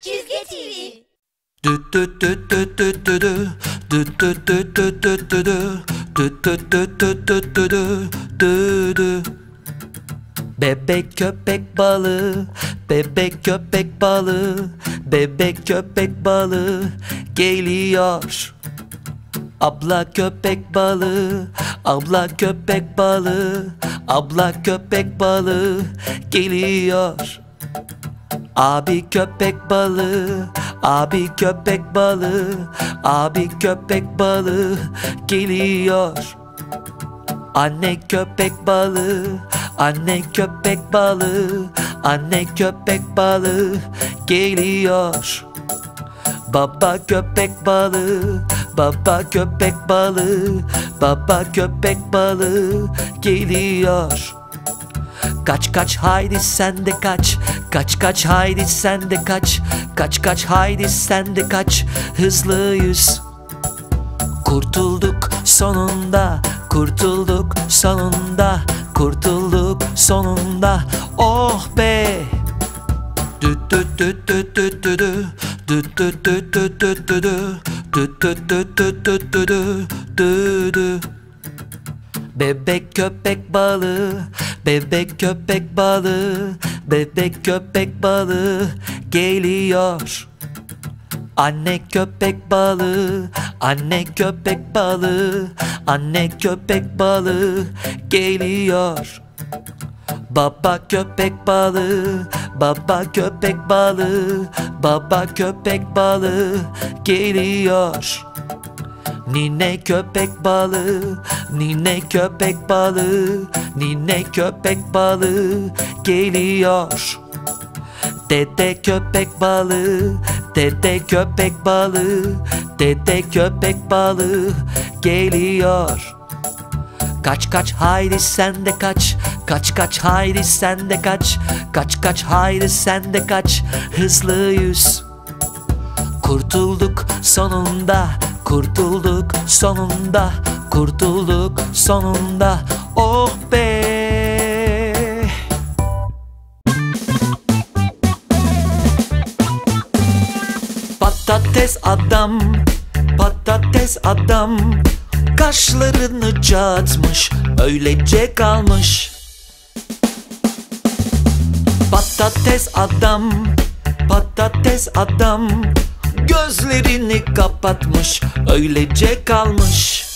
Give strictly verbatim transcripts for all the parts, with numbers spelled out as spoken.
Çizgi T V. Dü dü dü dü dü dü dü. Dü dü dü dü dü dü dü. Dü dü dü dü dü dü dü. Dü dü. Bebek köpek balığı, bebek köpek balığı, bebek köpek balığı geliyor. Abla köpek balığı, abla köpek balığı, abla köpek balığı geliyor. Abi köpek balığı, abi köpek balığı, abi köpek balığı geliyor. Anne köpek balığı, anne köpek balığı, anne köpek balığı geliyor. Baba köpek balığı, baba köpek balığı, baba köpek balığı geliyor. Kaç kaç haydi sen de kaç, kaç kaç haydi sen de kaç, kaç kaç haydi sen de kaç, hızlı yüz. Kurtulduk sonunda, kurtulduk sonunda, kurtulduk sonunda, oh be. Dü dü dü dü dü dü dü. Dü dü dü dü dü dü dü. Dü dü dü dü dü dü dü. Dü dü. Bebek köpek balığı, bebek köpek balığı, bebek köpek balığı geliyor. Anne köpek balığı, anne köpek balığı, anne köpek balığı geliyor. Baba köpek balığı, baba köpek balığı, baba köpek balığı geliyor. Nine köpek balığı, nine köpek balığı, nine köpek balığı geliyor. Dede köpek balığı, dede köpek balığı, dede köpek balığı geliyor. Kaç kaç haydi sen de kaç, kaç kaç haydi sen de kaç, kaç kaç haydi sen de kaç, hızlı yüz. Kurtulduk sonunda, kurtulduk sonunda, kurtulduk sonunda, oh be. Patates adam, patates adam, kaşlarını çatmış, öylece kalmış. Patates adam, patates adam, gözlerini kapatmış, öylece kalmış.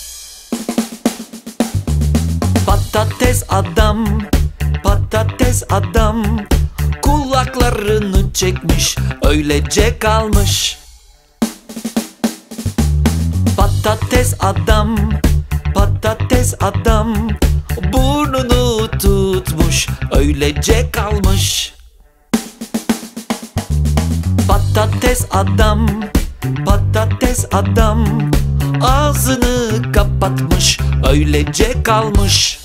Patates adam, patates adam, kulaklarını çekmiş, öylece kalmış. Patates adam, patates adam, burnunu tutmuş, öylece kalmış. Patates adam, patates adam, ağzını kapatmış, öylece kalmış.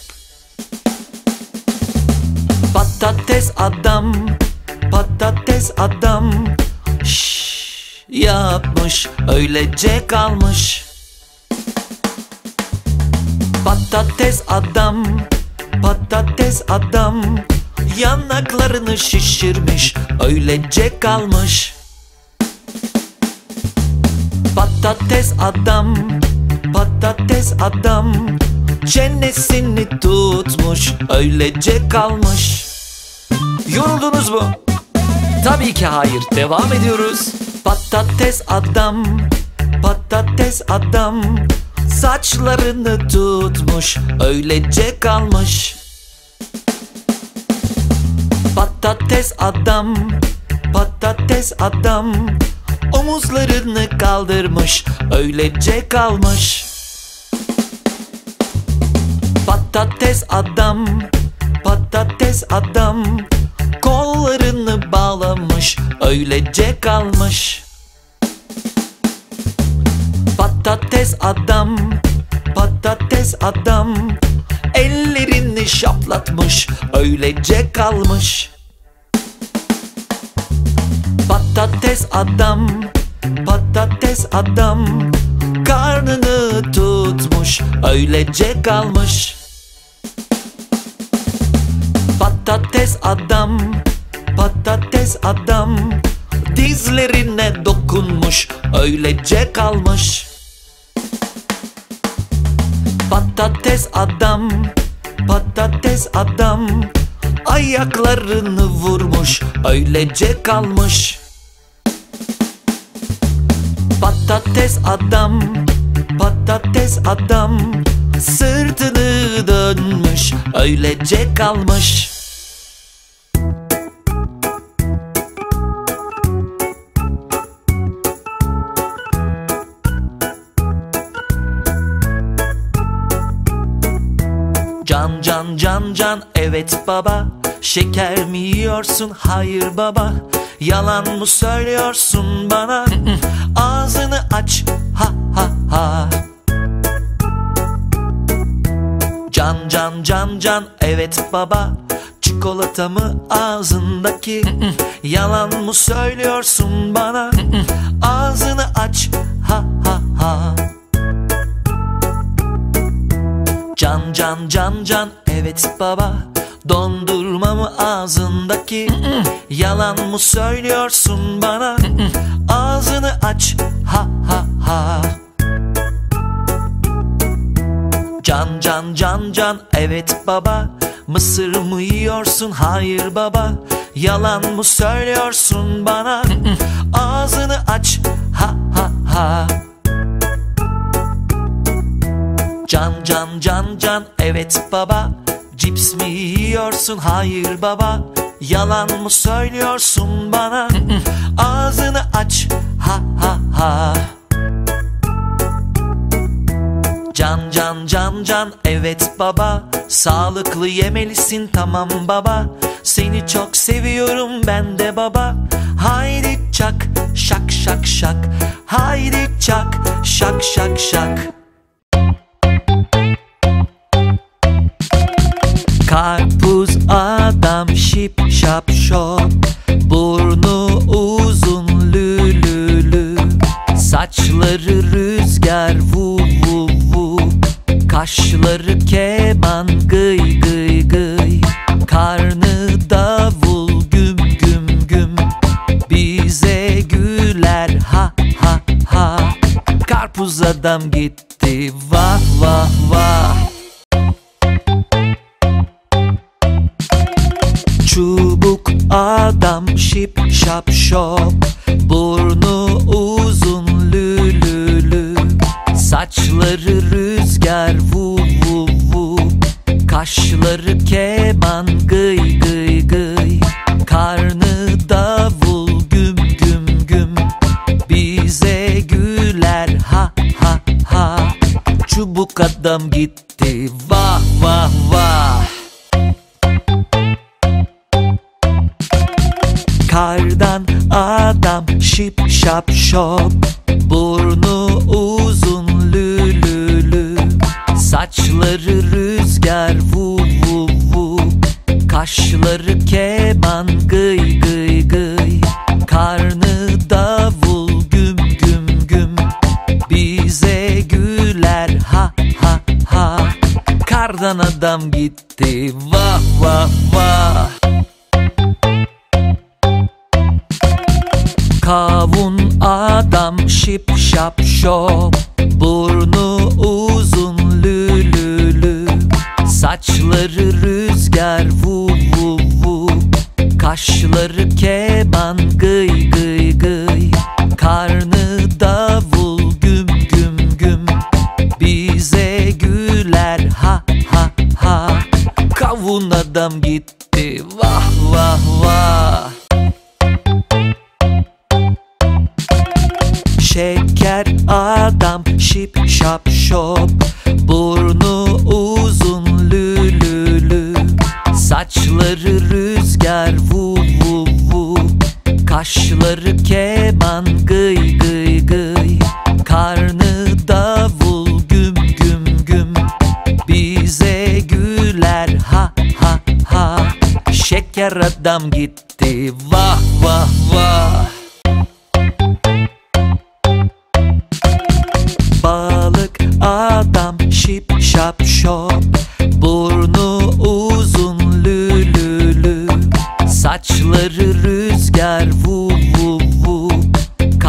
Patates adam, patates adam, şşş yapmış, öylece kalmış. Patates adam, patates adam, yanaklarını şişirmiş, öylece kalmış. Patates adam, patates adam, çenesini tutmuş, öylece kalmış. Yoruldunuz mu? Tabii ki hayır, devam ediyoruz. Patates adam, patates adam, saçlarını tutmuş, öylece kalmış. Patates adam, patates adam, omuzlarını kaldırmış, öylece kalmış. Patates adam, patates adam, kollarını bağlamış, öylece kalmış. Patates adam, patates adam, ellerini şaplatmış, öylece kalmış. Patates adam, patates adam, karnını tutmuş, öylece kalmış. Patates adam, patates adam, dizlerine dokunmuş, öylece kalmış. Patates adam, patates adam, ayaklarını vurmuş, öylece kalmış. Patates adam, patates adam, sırtını dönmüş, öylece kalmış. Can can can can, evet baba. Şeker mi yiyorsun? Hayır baba. Yalan mı söylüyorsun bana? Ağzını aç, ha ha ha. Can can can can, evet baba. Çikolata mı ağzındaki? Yalan mı söylüyorsun bana? Ağzını aç, ha ha ha. Can can can can, evet baba. Dondurma mı ağzındaki? Yalan mı söylüyorsun bana? Ağzını aç, ha ha ha. Can can can can, evet baba. Mısır mı yiyorsun? Hayır baba. Yalan mı söylüyorsun bana? Ağzını aç, ha ha ha. Can can can can, evet baba. Cips mi yiyorsun? Hayır baba. Yalan mı söylüyorsun bana? Ağzını aç, ha ha ha. Can can can can, evet baba. Sağlıklı yemelisin, tamam baba. Seni çok seviyorum ben de baba. Haydi çak, şak şak şak. Haydi çak, şak şak şak. Karpuz adam şip şap şop, burnu uzun lülülü, saçları rüzgar vu vu vu, kaşları keman gıy gıy gıy, karnı davul güm güm güm, bize güler ha ha ha. Karpuz adam gitti, vah vah vah. Çubuk adam şip şap şop, burnu uzun lülülü, saçları rüzgar vu vu vu, kaşları keman gıy gıy gıy, karnı davul güm güm güm, bize güler ha ha ha. Çubuk adam gitti, vah vah vah. Kardan adam şip şap şop, burnu uzun lülülü, saçları rüzgar vu vu vu, kaşları keman gıy gıy gıy, karnı davul güm güm güm, bize güler ha ha ha. Kardan adam gitti, vah vah vah. Kavun adam şip şap şop, burnu uzun lülülü, saçları rüzgar vu vu vu, kaşları keman gıy gıy gıy, karnı davul güm güm güm, bize güler ha ha ha. Kavun adam gitti, vah vah vah. Şeker adam şip şap şop, burnu uzun lülülü, saçları rüzgar vu vu vu, kaşları keman gıy gıy gıy, karnı davul güm güm güm, bize güler ha ha ha. Şeker adam gitti, vah vah vah. Balık adam şip şap şop, burnu uzun lülülü, saçları rüzgar vu vu vu,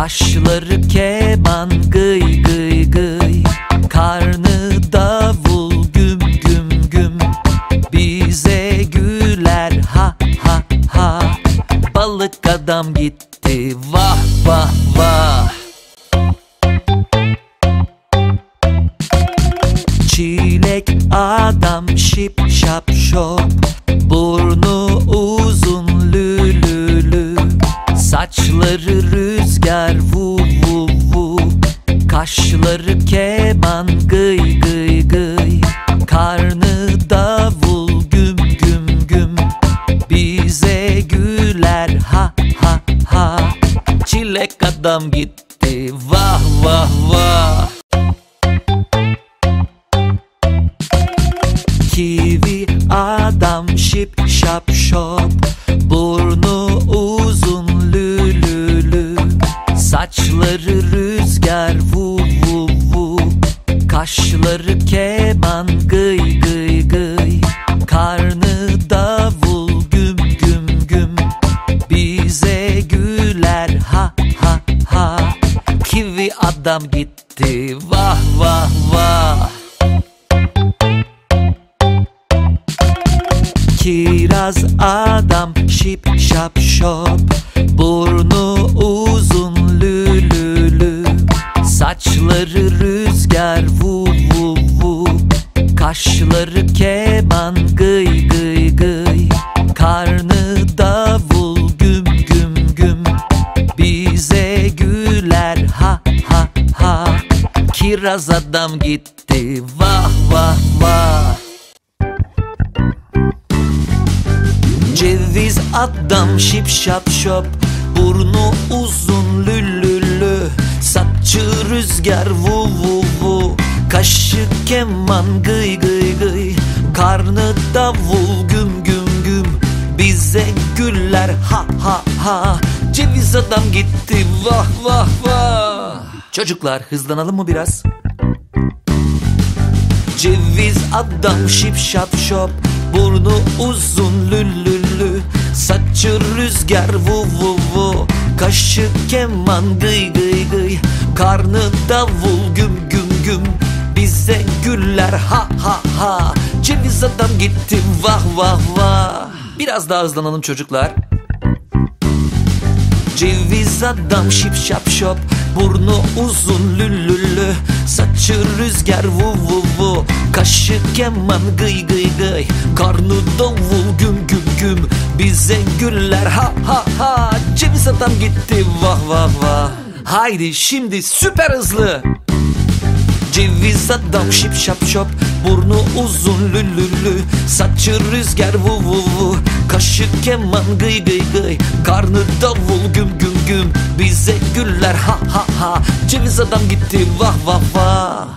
Kaşları keman gıy gıy gıy, karnı davul güm güm güm. Bize güler ha ha ha, balık adam gitti vah vah vah. Çilek adam şip şap şop, burnu uzun lü lü lü. Saçları rüzgar vu vu vu, kaşları keman gıy gıy gıy, karnı davul güm güm güm. Bize güler ha ha ha, çilek adam gitti vah vah vah. Kivi adam şip şap şop, burnu uzun lü lü lü. Saçları rüzgar vu vu vu, kaşları keman gıy gıy gıy, karnı davul güm güm güm. Bize güler ha ha ha, kivi adam gitti vah vah vah. Kiraz adam şip şap şop, burnu uzun lü lü lü. Saçları rüzgar vu vu vu, kaşları keman gıy gıy gıy, karnı davul güm güm güm. Bize güler ha ha ha, kiraz adam gitti vah vah vah. Ceviz adam şip şap şop, burnu uzun lü lü lü. Saçı rüzgar vu vu vu, kaşı keman gıy gıy gıy, karnı davul güm güm güm. Bize güller ha ha ha, ceviz adam gitti vah vah vah. Çocuklar hızlanalım mı biraz? Ceviz adam şip şap şop, burnu uzun lü lü lü. Saçı rüzgar vu vu vu, kaşı keman gıy gıy gıy, karnı davul güm güm güm. Bize güller ha ha ha, ceviz adam gitti vah vah vah. Biraz daha hızlanalım çocuklar. Ceviz adam şip şap şop, burnu uzun lü lü lü. Saçı rüzgar vu vu vu, kaşı keman gıy gıy gıy, karnı davul güm güm güm. Bize güller ha ha ha, ceviz adam gitti vah vah vah. Haydi şimdi süper hızlı. Ceviz adam şip şap şop, burnu uzun lü lü lü. Saçı rüzgar vu vu vu, kaşı keman gıy gıy gıy, karnı davul güm güm güm. Bize güller ha ha ha, ceviz adam gitti vah vah vah.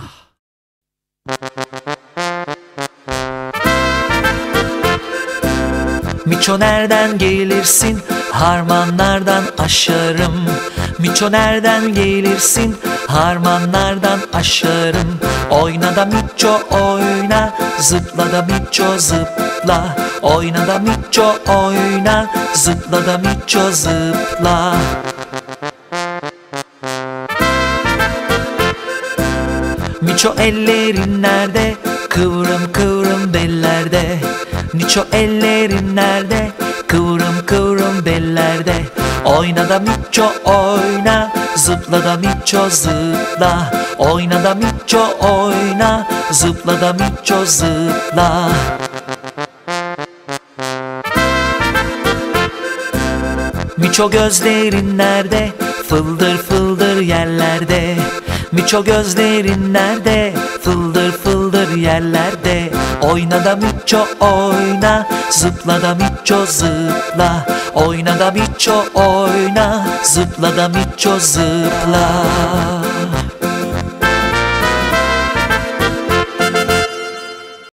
Miço nereden gelirsin? Harmanlardan aşarım. Miço nereden gelirsin? Harmanlardan aşarım. Oyna da miço oyna, zıpla da miço zıpla. Oyna da miço oyna, zıpla da miço zıpla. Miço ellerin nerede? Kıvrım kıvrım bellerde. Miço ellerin nerede? Kıvrım kıvrım bellerde. Oyna da miço oyna, zıpla da miço zıpla. Oyna da miço oyna, zıpla da miço zıpla. Miço gözlerin nerede? Fıldır fıldır yerlerde. Miço gözlerin nerede? Fıldır fıldır yerlerde. Oyna da miço oyna, zıpla da miço zıpla. Oyna da miço oyna, zıpla da miço zıpla.